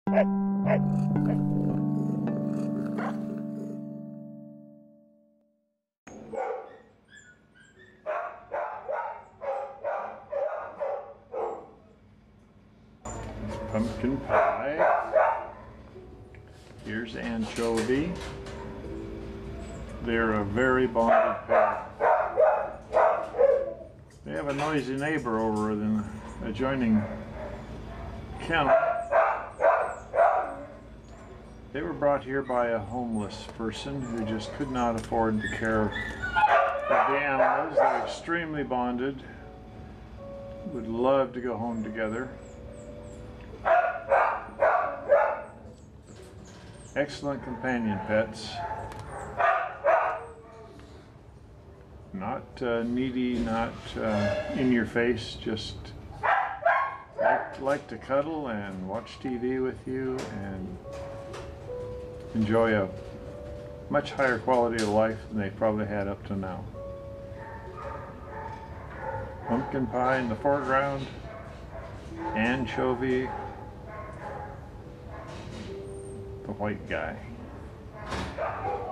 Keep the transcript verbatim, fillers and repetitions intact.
Pumpkin pie. Here's Anchovy. They're a very bonded pair. They have a noisy neighbor over in the adjoining kennel. They were brought here by a homeless person who just could not afford the care of the animals. They're extremely bonded. Would love to go home together. Excellent companion pets. Not uh, needy, not uh, in your face, just like, like to cuddle and watch T V with you and enjoy a much higher quality of life than they probably had up to now. Pumpkin pie in the foreground, Anchovy, the white guy.